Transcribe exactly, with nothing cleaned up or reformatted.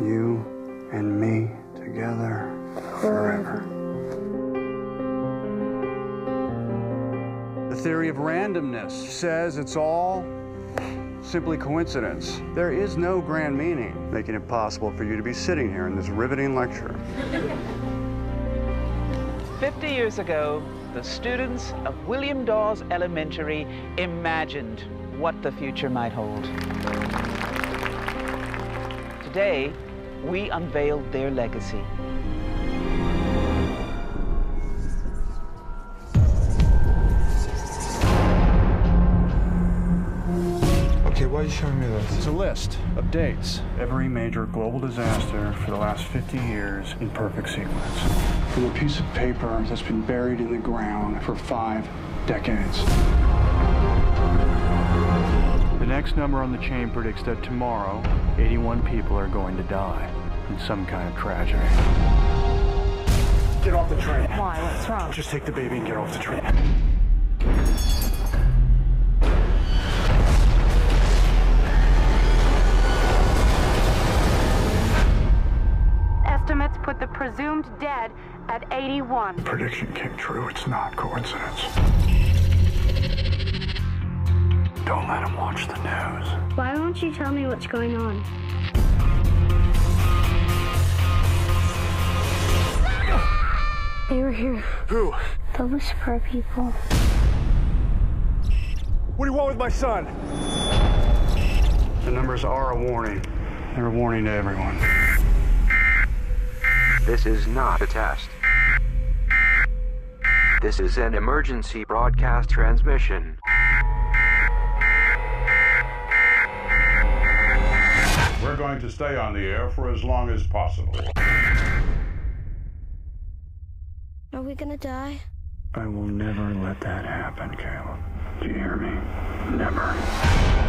You and me together forever. The theory of randomness says it's all simply coincidence. There is no grand meaning, making it possible for you to be sitting here in this riveting lecture. Fifty years ago, the students of William Dawes Elementary imagined what the future might hold. Today, we unveiled their legacy. Okay, why are you showing me this? It's a list of dates. Every major global disaster for the last fifty years in perfect sequence. From a piece of paper that's been buried in the ground for five decades. The next number on the chain predicts that tomorrow, eighty-one people are going to die in some kind of tragedy. Get off the train. Why? What's wrong? Just take the baby and get off the train. Estimates put the presumed dead at eighty-one. The prediction came true. It's not coincidence. Don't let him watch the news. Why won't you tell me what's going on? They were here. Who? The Whisperer people. What do you want with my son? The numbers are a warning. They're a warning to everyone. This is not a test. This is an emergency broadcast transmission. We're going to stay on the air for as long as possible. Are we gonna die? I will never let that happen, Caleb. Do you hear me? Never.